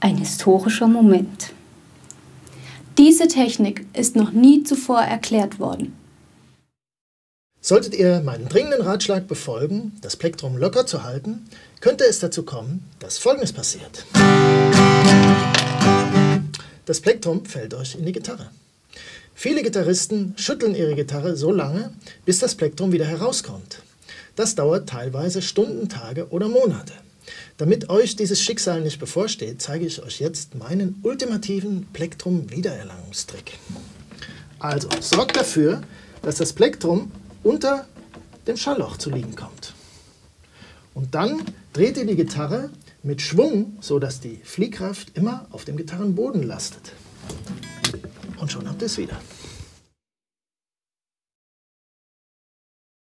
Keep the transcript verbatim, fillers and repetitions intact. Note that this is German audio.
Ein historischer Moment. Diese Technik ist noch nie zuvor erklärt worden. Solltet ihr meinen dringenden Ratschlag befolgen, das Plektrum locker zu halten, könnte es dazu kommen, dass Folgendes passiert. Das Plektrum fällt euch in die Gitarre. Viele Gitarristen schütteln ihre Gitarre so lange, bis das Plektrum wieder herauskommt. Das dauert teilweise Stunden, Tage oder Monate. Damit euch dieses Schicksal nicht bevorsteht, zeige ich euch jetzt meinen ultimativen Plektrum-Wiedererlangungstrick. Also, sorgt dafür, dass das Plektrum unter dem Schallloch zu liegen kommt. Und dann dreht ihr die Gitarre mit Schwung, sodass die Fliehkraft immer auf dem Gitarrenboden lastet. Und schon habt ihr es wieder.